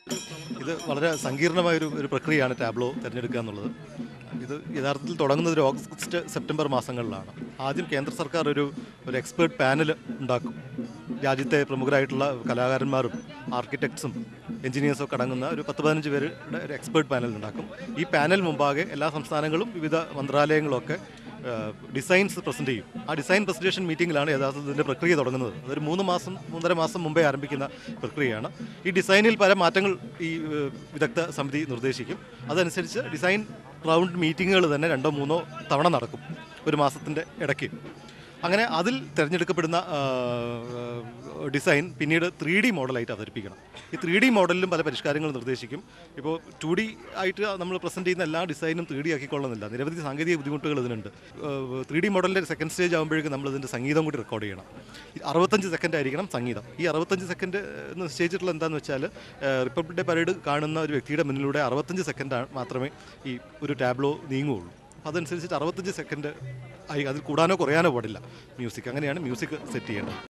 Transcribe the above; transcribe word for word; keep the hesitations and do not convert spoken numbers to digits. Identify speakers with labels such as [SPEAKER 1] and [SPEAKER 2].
[SPEAKER 1] ഇത് വളരെ സങ്കീർണമായൊരു ഒരു പ്രക്രിയയാണ് ടാബ്ലോ തിരഞ്ഞെടുക്കുക എന്നുള്ളത്. ഇത് യഥാർത്ഥത്തിൽ തുടങ്ങുന്നത് ഒരു ഓഗസ്റ്റ് സെപ്റ്റംബർ മാസങ്ങളിലാണ്. ആദ്യം കേന്ദ്ര സർക്കാർ ഒരു ഒരു എക്സ്പേർട്ട് പാനൽ ഉണ്ടാക്കും. രാജ്യത്തെ പ്രമുഖരായിട്ടുള്ള കലാകാരന്മാരും ആർക്കിടെക്ട്സും എഞ്ചിനീയേഴ്സും ഒക്കെ അടങ്ങുന്ന ഒരു പത്ത് പതിനഞ്ച് പേരുടെ ഒരു എക്സ്പേർട്ട് പാനൽ ഉണ്ടാക്കും. ഈ പാനൽ മുമ്പാകെ എല്ലാ സംസ്ഥാനങ്ങളും വിവിധ മന്ത്രാലയങ്ങളൊക്കെ ഡിസൈൻസ് പ്രസൻറ്റ് ചെയ്യും. ആ ഡിസൈൻ പ്രസൻറ്റേഷൻ മീറ്റിങ്ങിലാണ് യഥാർത്ഥത്തിൽ ഇതിൻ്റെ പ്രക്രിയ തുടങ്ങുന്നത്. അതൊരു മൂന്ന് മാസം മൂന്നര മാസം മുമ്പേ ആരംഭിക്കുന്ന പ്രക്രിയയാണ്. ഈ ഡിസൈനിൽ പല മാറ്റങ്ങൾ ഈ വിദഗ്ധ സമിതി നിർദ്ദേശിക്കും. അതനുസരിച്ച് ഡിസൈൻ റൗണ്ട് മീറ്റിങ്ങുകൾ തന്നെ രണ്ടോ മൂന്നോ തവണ നടക്കും ഒരു മാസത്തിൻ്റെ ഇടയ്ക്ക്. അങ്ങനെ അതിൽ തിരഞ്ഞെടുക്കപ്പെടുന്ന ഡിസൈൻ പിന്നീട് ത്രീ ഡി മോഡലായിട്ട് അവതരിപ്പിക്കണം. ഈ ത്രീ ഡി മോഡലിലും പല പരിഷ്കാരങ്ങൾ നിർദ്ദേശിക്കും. ഇപ്പോൾ ടു ഡി ആയിട്ട് നമ്മൾ പ്രസൻറ്റ് ചെയ്യുന്ന എല്ലാ ഡിസൈനും ത്രീ ഡി ആക്കിക്കൊള്ളുന്നില്ല. നിരവധി സാങ്കേതിക ബുദ്ധിമുട്ടുകൾ ഇതിനുണ്ട്. ത്രീ ഡി മോഡലിൻ്റെ സെക്കൻഡ് സ്റ്റേജ് ആകുമ്പോഴേക്കും നമ്മൾ ഇതിൻ്റെ സംഗീതം കൂടി റെക്കോർഡ് ചെയ്യണം. അറുപത്തഞ്ച് സെക്കൻഡ് ആയിരിക്കണം സംഗീതം. ഈ അറുപത്തഞ്ച് സെക്കൻഡ് എന്ന് നിശ്ചയിച്ചിട്ടുള്ള എന്താണെന്ന് വെച്ചാൽ റിപ്പബ്ലിക് ഡേ പരേഡ് കാണുന്ന ഒരു വ്യക്തിയുടെ മുന്നിലൂടെ അറുപത്തഞ്ച് സെക്കൻഡ് മാത്രമേ ഈ ഒരു ടാബ്ലോ നീങ്ങുകയുള്ളൂ. അതനുസരിച്ചിട്ട് അറുപത്തഞ്ച് സെക്കൻഡ് ആയി, അതിൽ കൂടാനോ കുറയാനോ പാടില്ല മ്യൂസിക്. അങ്ങനെയാണ് മ്യൂസിക് സെറ്റ് ചെയ്യേണ്ടത്.